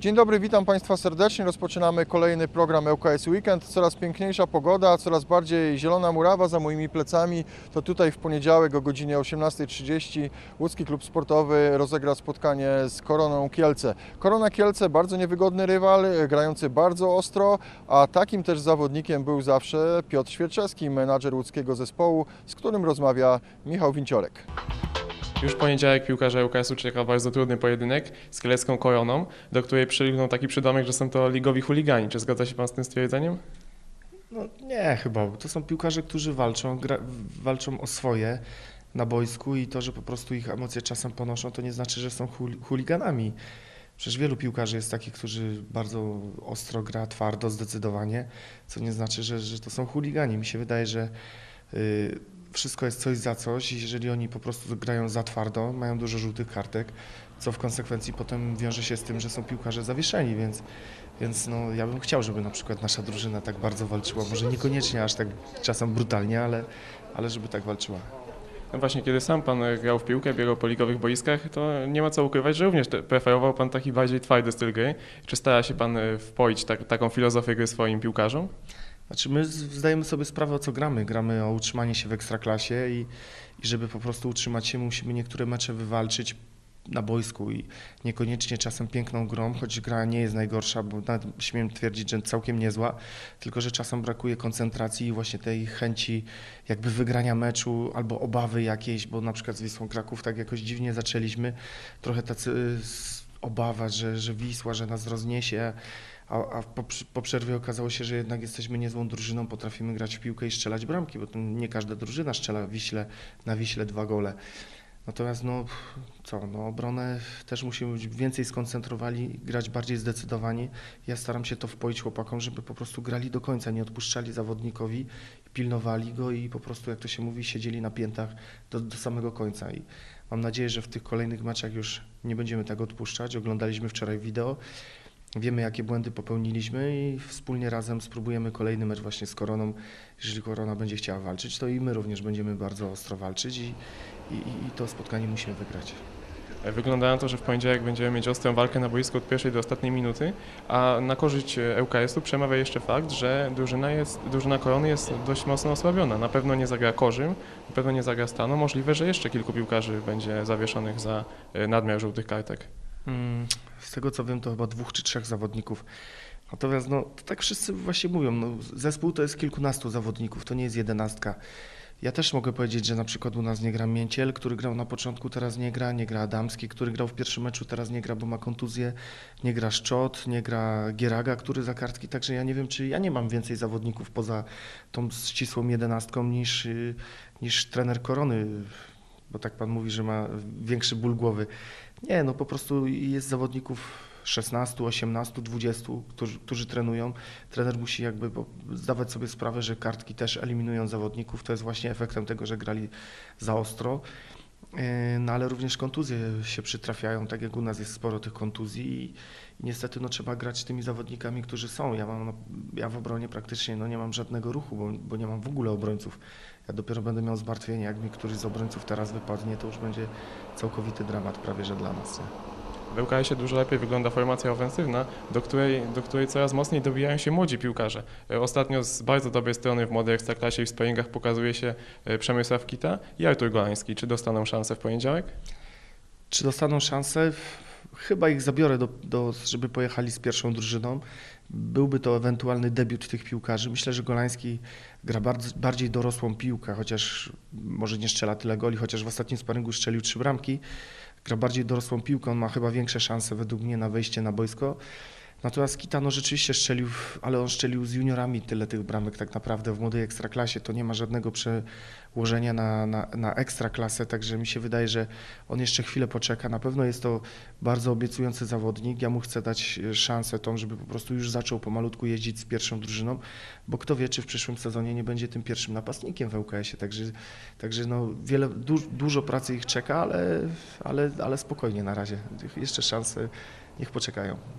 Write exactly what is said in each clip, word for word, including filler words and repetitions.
Dzień dobry, witam Państwa serdecznie. Rozpoczynamy kolejny program ŁKS Weekend. Coraz piękniejsza pogoda, coraz bardziej zielona murawa za moimi plecami. To tutaj w poniedziałek o godzinie osiemnastej trzydzieści Łódzki Klub Sportowy rozegra spotkanie z Koroną Kielce. Korona Kielce bardzo niewygodny rywal, grający bardzo ostro, a takim też zawodnikiem był zawsze Piotr Świerczewski, menadżer łódzkiego zespołu, z którym rozmawia Michał Winciorek. Już w poniedziałek piłkarze ŁKS-u czeka bardzo trudny pojedynek z kielecką Koroną, do której przylgnął taki przydomek, że są to ligowi chuligani. Czy zgadza się Pan z tym stwierdzeniem? No nie, chyba. To są piłkarze, którzy walczą, gra, walczą o swoje na boisku i to, że po prostu ich emocje czasem ponoszą, to nie znaczy, że są hul, chuliganami. Przecież wielu piłkarzy jest takich, którzy bardzo ostro gra, twardo, zdecydowanie, co nie znaczy, że, że to są chuligani. Mi się wydaje, że yy, wszystko jest coś za coś i jeżeli oni po prostu grają za twardo, mają dużo żółtych kartek, co w konsekwencji potem wiąże się z tym, że są piłkarze zawieszeni, więc, więc no, ja bym chciał, żeby na przykład nasza drużyna tak bardzo walczyła, może niekoniecznie aż tak czasem brutalnie, ale, ale żeby tak walczyła. No właśnie, kiedy sam Pan grał w piłkę, biegał po ligowych boiskach, to nie ma co ukrywać, że również preferował Pan taki bardziej twardy styl gry. Czy stara się Pan wpoić tak, taką filozofię gry swoim piłkarzom? Znaczy my zdajemy sobie sprawę, o co gramy. Gramy o utrzymanie się w Ekstraklasie i, i żeby po prostu utrzymać się, musimy niektóre mecze wywalczyć na boisku i niekoniecznie czasem piękną grą, choć gra nie jest najgorsza, bo nawet śmiem twierdzić, że całkiem niezła, tylko że czasem brakuje koncentracji i właśnie tej chęci jakby wygrania meczu albo obawy jakiejś, bo na przykład z Wisłą Kraków tak jakoś dziwnie zaczęliśmy, trochę tacy obawa, że, że Wisła, że nas rozniesie, a, a po, po przerwie okazało się, że jednak jesteśmy niezłą drużyną, potrafimy grać w piłkę i strzelać bramki, bo to nie każda drużyna strzela Wiśle, na Wiśle dwa gole. Natomiast no co, no obronę też musimy być więcej skoncentrowali, grać bardziej zdecydowani. Ja staram się to wpoić chłopakom, żeby po prostu grali do końca, nie odpuszczali zawodnikowi, pilnowali go i po prostu, jak to się mówi, siedzieli na piętach do, do samego końca. I mam nadzieję, że w tych kolejnych meczach już nie będziemy tego odpuszczać. Oglądaliśmy wczoraj wideo, wiemy, jakie błędy popełniliśmy i wspólnie razem spróbujemy kolejny mecz właśnie z Koroną. Jeżeli Korona będzie chciała walczyć, to i my również będziemy bardzo ostro walczyć i, i, i to spotkanie musimy wygrać. Wygląda na to, że w poniedziałek będziemy mieć ostrą walkę na boisku od pierwszej do ostatniej minuty, a na korzyść ŁKS-u przemawia jeszcze fakt, że drużyna, jest, drużyna Korony jest dość mocno osłabiona. Na pewno nie zagra Korzym, na pewno nie zagra Stano. Możliwe, że jeszcze kilku piłkarzy będzie zawieszonych za nadmiar żółtych kartek. Z tego co wiem, to chyba dwóch czy trzech zawodników. Natomiast no, to tak wszyscy właśnie mówią, no, zespół to jest kilkunastu zawodników, to nie jest jedenastka. Ja też mogę powiedzieć, że na przykład u nas nie gra Mięciel, który grał na początku, teraz nie gra, nie gra Adamski, który grał w pierwszym meczu, teraz nie gra, bo ma kontuzję, nie gra Szczot, nie gra Gieraga, który za kartki, także ja nie wiem, czy ja nie mam więcej zawodników poza tą ścisłą jedenastką niż, niż trener Korony, bo tak pan mówi, że ma większy ból głowy. Nie, no po prostu jest zawodników szesnastu, osiemnastu, dwudziestu, którzy, którzy trenują. Trener musi jakby zdawać sobie sprawę, że kartki też eliminują zawodników. To jest właśnie efektem tego, że grali za ostro. No ale również kontuzje się przytrafiają, tak jak u nas jest sporo tych kontuzji i, i niestety no, trzeba grać z tymi zawodnikami, którzy są. Ja, mam, no, ja w obronie praktycznie no, nie mam żadnego ruchu, bo, bo nie mam w ogóle obrońców. Ja dopiero będę miał zmartwienie, jak mi któryś z obrońców teraz wypadnie, to już będzie całkowity dramat prawie że dla nas. Nie? W ŁKS-ie dużo lepiej wygląda formacja ofensywna, do której, do której coraz mocniej dobijają się młodzi piłkarze. Ostatnio z bardzo dobrej strony w młodej Ekstraklasie i w sparingach pokazuje się Przemysław Kita i Artur Golański. Czy dostaną szansę w poniedziałek? Czy dostaną szansę? Chyba ich zabiorę, do, do, żeby pojechali z pierwszą drużyną. Byłby to ewentualny debiut tych piłkarzy. Myślę, że Golański gra bardzo, bardziej dorosłą piłkę, chociaż może nie strzela tyle goli, chociaż w ostatnim sparingu strzelił trzy bramki. Gra bardziej dorosłą piłkę, on ma chyba większe szanse według mnie na wejście na boisko. Natomiast Kita no rzeczywiście strzelił, ale on strzelił z juniorami tyle tych bramek tak naprawdę w młodej Ekstraklasie. To nie ma żadnego przełożenia na, na, na Ekstraklasę, także mi się wydaje, że on jeszcze chwilę poczeka. Na pewno jest to bardzo obiecujący zawodnik. Ja mu chcę dać szansę tą, żeby po prostu już zaczął pomalutku jeździć z pierwszą drużyną, bo kto wie, czy w przyszłym sezonie nie będzie tym pierwszym napastnikiem w ŁKS-ie. Także, także no wiele, du, dużo pracy ich czeka, ale, ale, ale spokojnie na razie. Jeszcze szanse, niech poczekają.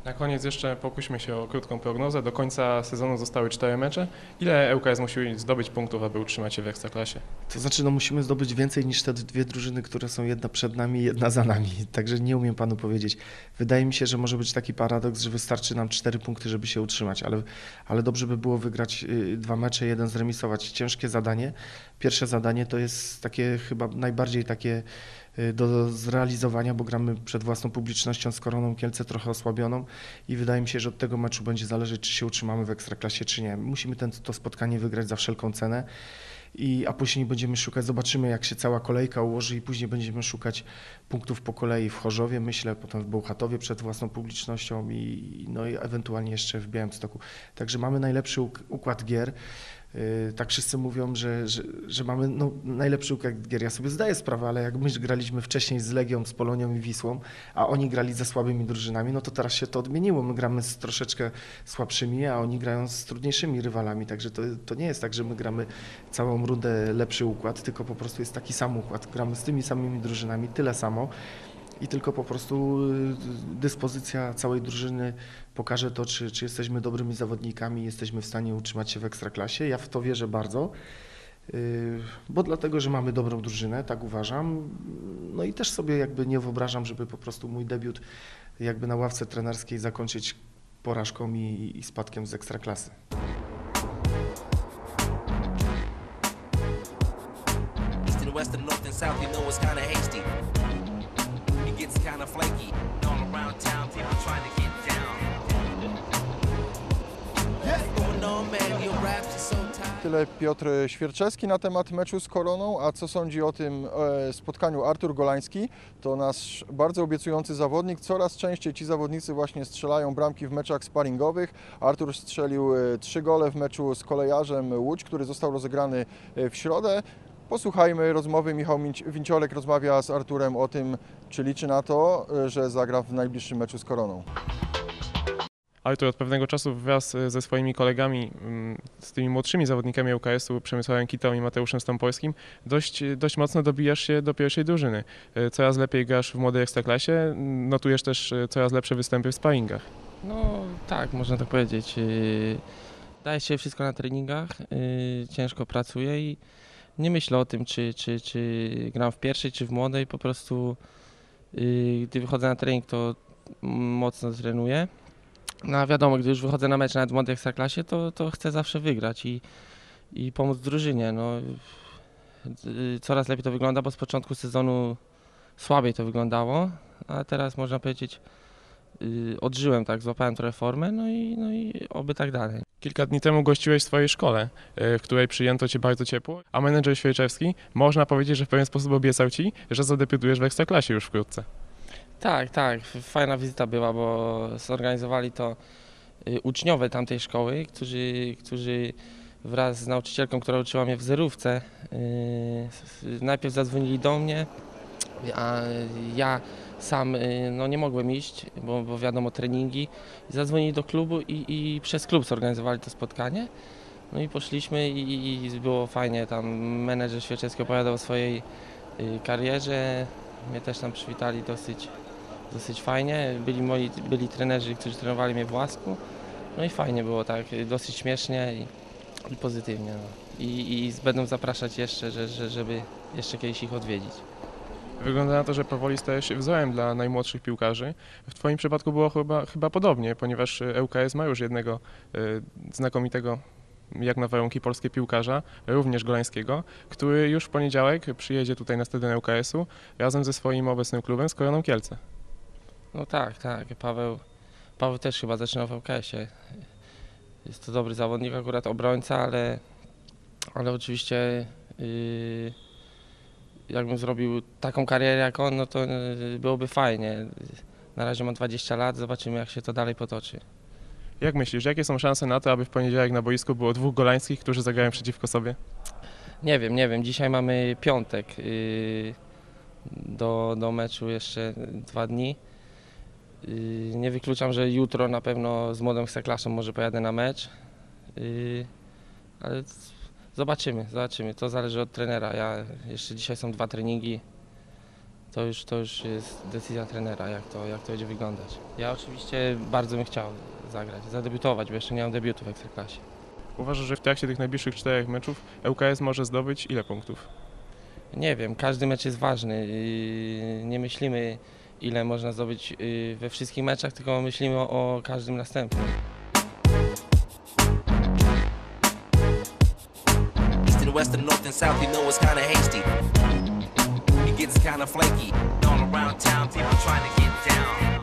Na koniec jeszcze pokuśmy się o krótką prognozę. Do końca sezonu zostały cztery mecze. Ile ŁKS musi zdobyć punktów, aby utrzymać się w Ekstraklasie? To znaczy, no musimy zdobyć więcej niż te dwie drużyny, które są jedna przed nami i jedna za nami. Także nie umiem panu powiedzieć. Wydaje mi się, że może być taki paradoks, że wystarczy nam cztery punkty, żeby się utrzymać, ale, ale dobrze by było wygrać y, dwa mecze, jeden zremisować. Ciężkie zadanie. Pierwsze zadanie to jest takie chyba najbardziej takie y, do zrealizowania, bo gramy przed własną publicznością z Koroną Kielce trochę osłabioną i wydaje mi się, że od tego meczu będzie zależeć, czy się utrzymamy w Ekstraklasie, czy nie. Musimy ten, to spotkanie wygrać za wszelką cenę. I, a później będziemy szukać, zobaczymy jak się cała kolejka ułoży i później będziemy szukać punktów po kolei w Chorzowie, myślę, potem w Bełchatowie przed własną publicznością i, no i ewentualnie jeszcze w Białymstoku. Także mamy najlepszy uk- układ gier. Yy, tak wszyscy mówią, że, że, że mamy no, najlepszy układ gier. Ja sobie zdaję sprawę, ale jak my graliśmy wcześniej z Legią, z Polonią i Wisłą, a oni grali ze słabymi drużynami, no to teraz się to odmieniło. My gramy z troszeczkę słabszymi, a oni grają z trudniejszymi rywalami. Także to, to nie jest tak, że my gramy całą rundę lepszy układ, tylko po prostu jest taki sam układ. Gramy z tymi samymi drużynami, tyle samo. I tylko po prostu dyspozycja całej drużyny pokaże to, czy, czy jesteśmy dobrymi zawodnikami, jesteśmy w stanie utrzymać się w Ekstraklasie. Ja w to wierzę bardzo, bo dlatego, że mamy dobrą drużynę, tak uważam. No i też sobie jakby nie wyobrażam, żeby po prostu mój debiut jakby na ławce trenerskiej zakończyć porażką i, i spadkiem z Ekstraklasy. East and west and north and south, you know it's kinda hasty. It gets kinda flaky. All around town, people trying to get down. What's going on, man? Your raps are so tight. Tyle Piotr Świerczewski na temat meczu z Koroną, a co sądzi o tym e, spotkaniu Artur Golański? To nasz bardzo obiecujący zawodnik. Coraz częściej ci zawodnicy właśnie strzelają bramki w meczach sparingowych. Artur strzelił e, trzy gole w meczu z Kolejarzem Łódź, który został rozegrany e, w środę. Posłuchajmy rozmowy. Michał Mięć- Winciolek rozmawia z Arturem o tym, czy liczy na to, e, że zagra w najbliższym meczu z Koroną. Artur, od pewnego czasu wraz ze swoimi kolegami, z tymi młodszymi zawodnikami ŁKS-u, Przemysławem Kitą i Mateuszem Stąpolskim, dość, dość mocno dobijasz się do pierwszej drużyny. Coraz lepiej grasz w młodej Ekstraklasie, notujesz też coraz lepsze występy w sparingach. No tak, można tak powiedzieć. Yy, Daję się wszystko na treningach, yy, ciężko pracuję i nie myślę o tym, czy, czy, czy gram w pierwszej, czy w młodej. Po prostu yy, gdy wychodzę na trening, to mocno trenuję. No a wiadomo, gdy już wychodzę na mecz nawet w młodej Ekstraklasie, to, to chcę zawsze wygrać i, i pomóc drużynie. No, yy, coraz lepiej to wygląda, bo z początku sezonu słabiej to wyglądało, a teraz można powiedzieć yy, odżyłem, tak, złapałem trochę formę, no i, no i oby tak dalej. Kilka dni temu gościłeś w swojej szkole, w której przyjęto Cię bardzo ciepło, a menedżer Świerczewski, można powiedzieć, że w pewien sposób obiecał Ci, że zadebiutujesz w Ekstraklasie już wkrótce. Tak, tak, fajna wizyta była, bo zorganizowali to y, uczniowie tamtej szkoły, którzy, którzy wraz z nauczycielką, która uczyła mnie w zerówce, y, s- najpierw zadzwonili do mnie, a ja sam y, no, nie mogłem iść, bo, bo wiadomo treningi. Zadzwonili do klubu i, i przez klub zorganizowali to spotkanie. No i poszliśmy i, i było fajnie, tam menedżer Świerczewski opowiadał o swojej y, karierze, mnie też tam przywitali dosyć dosyć fajnie. Byli moi, byli trenerzy, którzy trenowali mnie w Łasku. No i fajnie było tak, dosyć śmiesznie i, i pozytywnie. No. I, I będą zapraszać jeszcze, że, że, żeby jeszcze kiedyś ich odwiedzić. Wygląda na to, że powoli stajesz się wzorem dla najmłodszych piłkarzy. W Twoim przypadku było chyba, chyba podobnie, ponieważ ŁKS ma już jednego y, znakomitego, jak na warunki polskie, piłkarza, również Golańskiego, który już w poniedziałek przyjedzie tutaj na stadion ŁKS-u razem ze swoim obecnym klubem, z Koroną Kielce. No tak, tak. Paweł, Paweł też chyba zaczynał w ŁKS-ie. Jest to dobry zawodnik, akurat obrońca, ale, ale oczywiście yy, jakbym zrobił taką karierę jak on, no to yy, byłoby fajnie. Na razie mam dwadzieścia lat, zobaczymy jak się to dalej potoczy. Jak myślisz, jakie są szanse na to, aby w poniedziałek na boisku było dwóch Golańskich, którzy zagrają przeciwko sobie? Nie wiem, nie wiem. Dzisiaj mamy piątek. Yy, do, do meczu jeszcze dwa dni. Yy, nie wykluczam, że jutro na pewno z młodą Ekstraklasą może pojadę na mecz. Yy, ale zobaczymy, zobaczymy. To zależy od trenera. Ja, jeszcze dzisiaj są dwa treningi. to już, to już jest decyzja trenera, jak to, jak to będzie wyglądać. Ja oczywiście bardzo bym chciał zagrać, zadebiutować, bo jeszcze nie mam debiutu w Ekstraklasie. Uważasz, że w trakcie tych najbliższych czterech meczów L K S może zdobyć ile punktów? Nie wiem, każdy mecz jest ważny. Yy, Nie myślimy, ile można zdobyć yy, we wszystkich meczach, tylko myślimy o, o każdym następnym. East and west and north and south, you know it's kinda hasty. It gets kinda flaky. All around town, people trying to get down.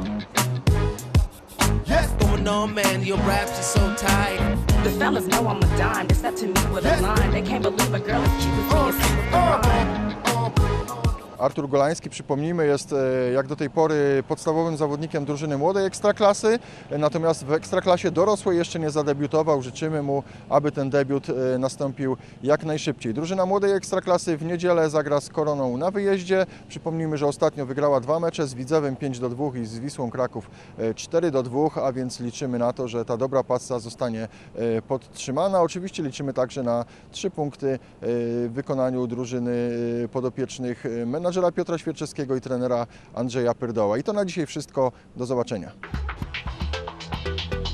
What's going on, man? Your raps are so tight. The fellas know I'm a dime. They step to me with a line. They can't believe a girl as cute as me is super fine. Artur Golański, przypomnijmy, jest e, jak do tej pory podstawowym zawodnikiem drużyny młodej Ekstraklasy, e, natomiast w Ekstraklasie dorosłej jeszcze nie zadebiutował. Życzymy mu, aby ten debiut e, nastąpił jak najszybciej. Drużyna młodej Ekstraklasy w niedzielę zagra z Koroną na wyjeździe. Przypomnijmy, że ostatnio wygrała dwa mecze, z Widzewem pięć do dwóch i z Wisłą Kraków e, cztery do dwóch, a więc liczymy na to, że ta dobra pasa zostanie e, podtrzymana. Oczywiście liczymy także na trzy punkty e, w wykonaniu drużyny e, podopiecznych e, menadżera Piotra Świerczewskiego i trenera Andrzeja Pyrdoła. I to na dzisiaj wszystko. Do zobaczenia.